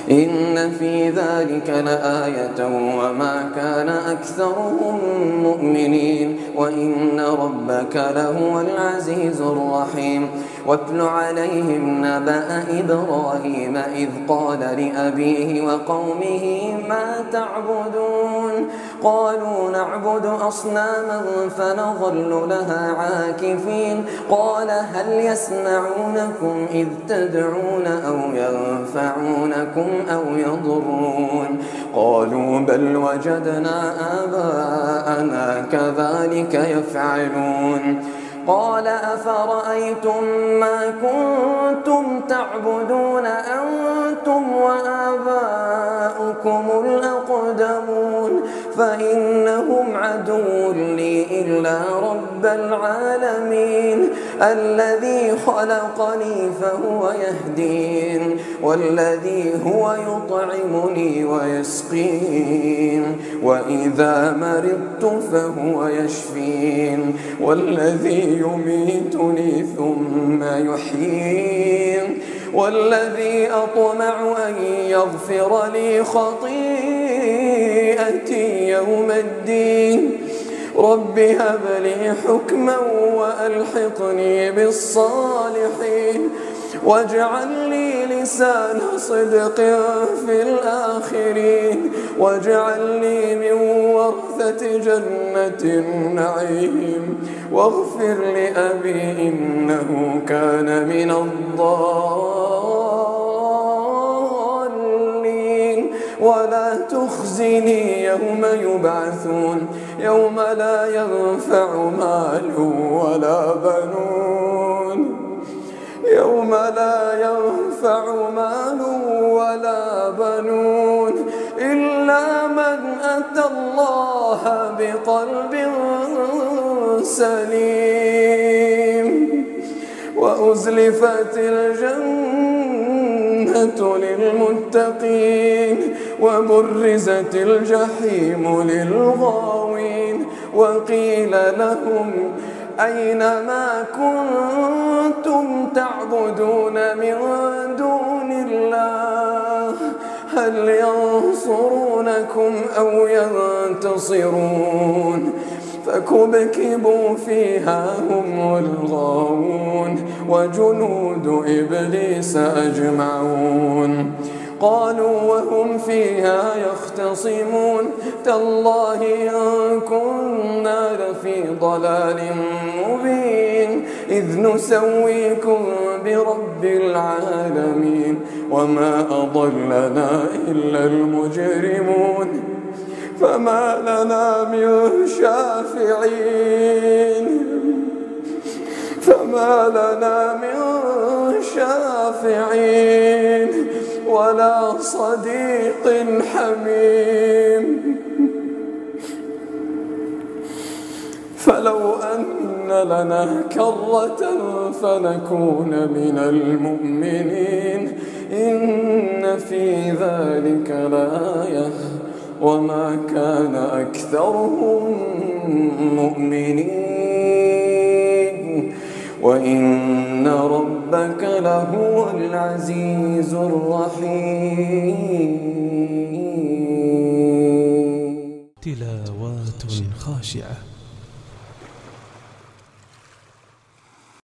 إن في ذلك لآية وما كان أكثرهم مؤمنين وإن ربك لهو العزيز الرحيم. واتل عليهم نبأ إبراهيم إذ قال لأبيه وقومه ما تعبدون قالوا نعبد أصناما فنظل لها عاكفين قال هل يسمعونكم إذ تدعون أو ينفعونكم أو يضرون قالوا بل وجدنا آباءنا كذلك يفعلون قال أفرأيتم ما كنتم تعبدون أنتم وآباؤكم الأقدمون فإنهم عدو لي إلا رب العالمين الذي خلقني فهو يهدين والذي هو يطعمني ويسقين وإذا مرضت فهو يشفين والذي يميتني ثم يحيين والذي أطمع أن يغفر لي خطيئتي يوم الدين رب هب لي حكما وألحقني بالصالحين واجعل لي لسان صدق في الآخرين واجعلني من ورثة جنة النعيم واغفر لأبي إنه كان من الضالين ولا تخزني يوم يبعثون يوم لا ينفع مال ولا بنون يوم لا ينفع مال ولا بنون إلا من أتى الله بقلب سليم وأزلفت الجنة للمتقين وبرزت الجحيم للغاوين وقيل لهم أين ما كنتم تعبدون من دون الله هل ينصرونكم أو ينتصرون فكبكبوا فيها هم والغاوون وجنود إبليس أجمعون قالوا وهم فيها يختصمون تالله إن كنا لفي ضلال مبين إذ نسويكم برب العالمين وما أضلنا إلا المجرمون فما لنا من شافعين ولا صديق حميم فلو أن لنا كرة فنكون من المؤمنين إن في ذلك لآية وما كان أكثرهم مؤمنين وإن ربك لهو العزيز الرحيم. تلاوات خاشعة